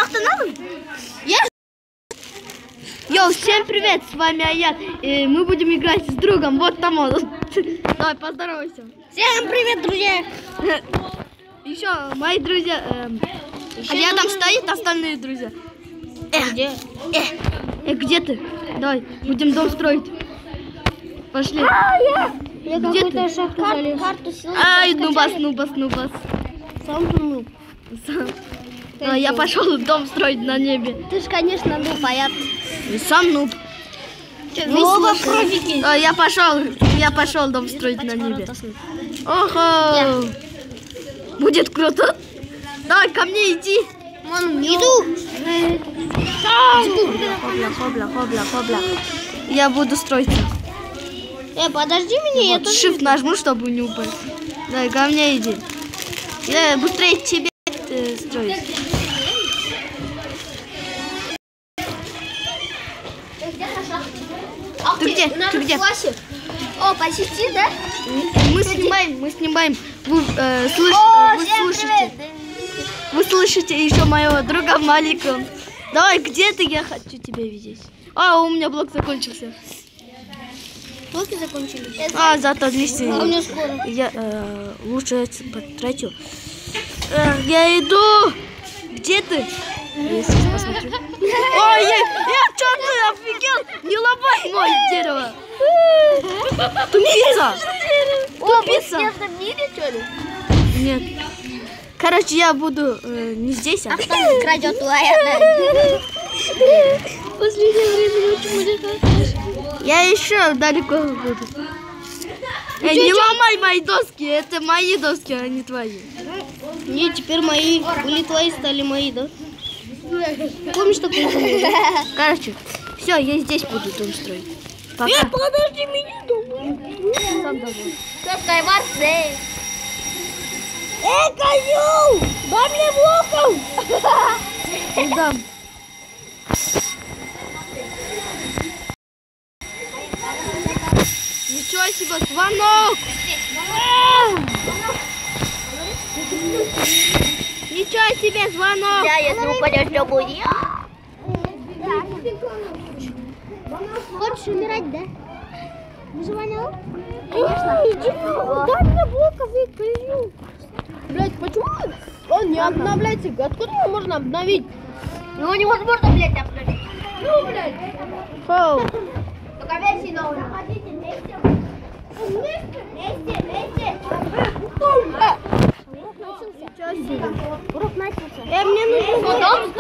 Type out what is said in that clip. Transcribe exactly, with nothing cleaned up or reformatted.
Йоу, всем привет, с вами Аят. И мы будем играть с другом. Вот там он. Давай, поздоровайся. Всем привет, друзья. Еще мои друзья. Эм, рядом стоит остальные друзья. Э, где? Э, э, где ты? Давай, будем дом строить. Пошли. А, я, я где ты? Шахту Кар карту Ай, нубас, нубас, нубас. Сам ты нуб. А, я пошел дом строить на небе. Ты ж, конечно, нуб, а я... И сам нуб. Ну, профики. А, я пошел, я пошел дом строить на небе. Ого! Будет круто. Давай ко мне иди. Вон, иду. Хобля, хобля, хобля, хобля. Я буду строить. Э, подожди меня, я Вот, тоже... shift нажму, чтобы не упасть. Давай, ко мне иди. Я быстрее тебе э, строить. Ты где? Ты где? О, посети, да? Мы снимаем, мы снимаем. Вы, э, слыш... О, вы всем слышите? привет. Вы слышите еще моего друга Малика. Давай, где ты? Я хочу тебя видеть. А, у меня блок закончился. Блоки закончились. А, зато отлично. А у меня скоро. Я э, лучше потрачу. Э, я иду. Где ты? Я сейчас посмотрю. Ой, я, я что ты офигел? Не ломай мое дерево. Тупица. О, Тупица. мы в снежном мире, что ли? Нет. Короче, я буду э, не здесь, а... А кто крадет у Аяна? Последнее время очень много. Я еще далеко буду. Э, не ломай мои доски, это мои доски, а не твои. Не, теперь мои. Были твои, стали мои, да? Помнишь такое? Короче, все, я здесь буду дом строить. Пока. Э, подожди меня, думаю. Сам домой. Эй, козел! Дай мне блоков! Не дам. Ничего себе, звонок! Ничего себе, звонок! Да, если упадешь, что будет? Хочешь умирать, да? Звонил? Конечно. Дай мне блоков, я козел. Блять, почему он не обновляется? Откуда его можно обновить? Его невозможно, блядь, обновить. Ну, блядь. Фоу. Только версии новые. Находите вместе. Вместе, вместе, вместе. Урок начался. Урок начался. Э, мне нужно... Дом